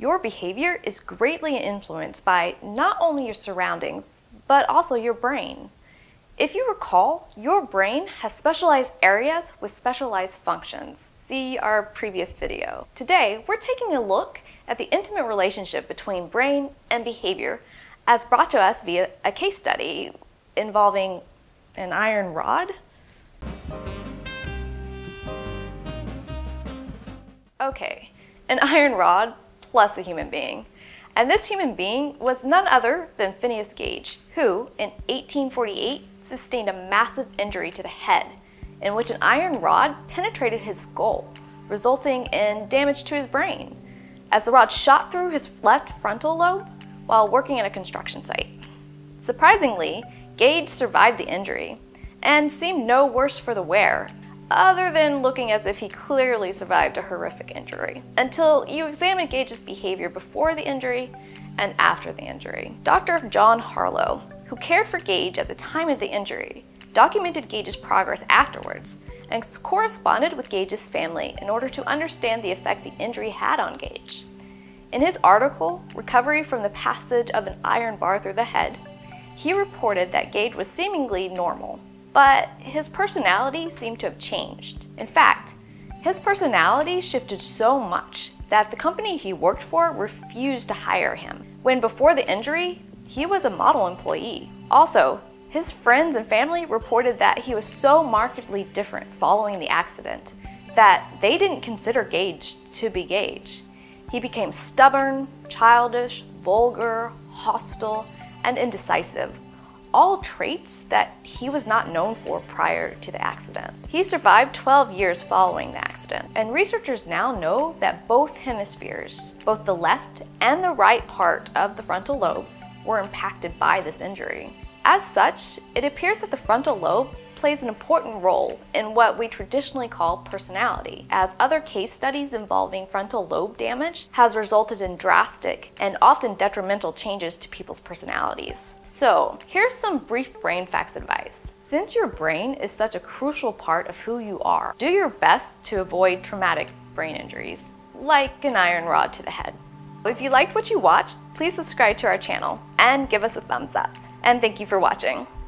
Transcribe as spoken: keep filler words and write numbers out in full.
Your behavior is greatly influenced by not only your surroundings, but also your brain. If you recall, your brain has specialized areas with specialized functions. See our previous video. Today, we're taking a look at the intimate relationship between brain and behavior as brought to us via a case study involving an iron rod. Okay, an iron rod plus a human being. And this human being was none other than Phineas Gage, who, in eighteen forty-eight, sustained a massive injury to the head, in which an iron rod penetrated his skull, resulting in damage to his brain, as the rod shot through his left frontal lobe while working at a construction site. Surprisingly, Gage survived the injury, and seemed no worse for the wear, other than looking as if he clearly survived a horrific injury, until you examine Gage's behavior before the injury and after the injury. Doctor John Harlow, who cared for Gage at the time of the injury, documented Gage's progress afterwards and corresponded with Gage's family in order to understand the effect the injury had on Gage. In his article, Recovery from the Passage of an Iron Bar Through the Head, he reported that Gage was seemingly normal, but his personality seemed to have changed. In fact, his personality shifted so much that the company he worked for refused to hire him, when before the injury, he was a model employee. Also, his friends and family reported that he was so markedly different following the accident that they didn't consider Gage to be Gage. He became stubborn, childish, vulgar, hostile, and indecisive, all traits that he was not known for prior to the accident. He survived twelve years following the accident, and researchers now know that both hemispheres, both the left and the right part of the frontal lobes, were impacted by this injury. As such, it appears that the frontal lobe plays an important role in what we traditionally call personality, as other case studies involving frontal lobe damage has resulted in drastic and often detrimental changes to people's personalities. So, here's some brief brain facts advice. Since your brain is such a crucial part of who you are, do your best to avoid traumatic brain injuries, like an iron rod to the head. If you liked what you watched, please subscribe to our channel and give us a thumbs up. And thank you for watching.